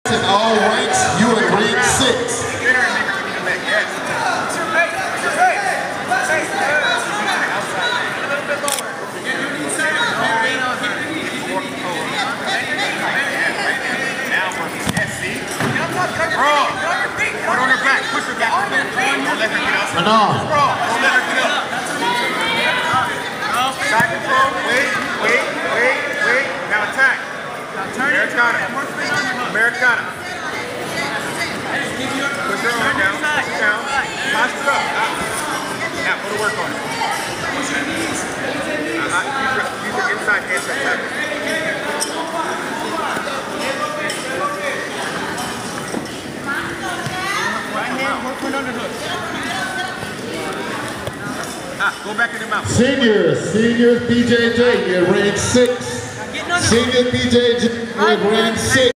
In all ranks, you in ring 6. Put on her back, push her back. Don't let her get up. No. Don't let her get up. Side control, wait. Now attack. Americana. Push her arm down. Posture up. Now put a work on it. Use your inside hand to attack. Go back in the mouth. Seniors BJJ, you're ring 6. Senior BJJ, you're ring 6.